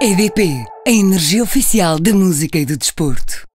EDP, a energia oficial da música e do desporto.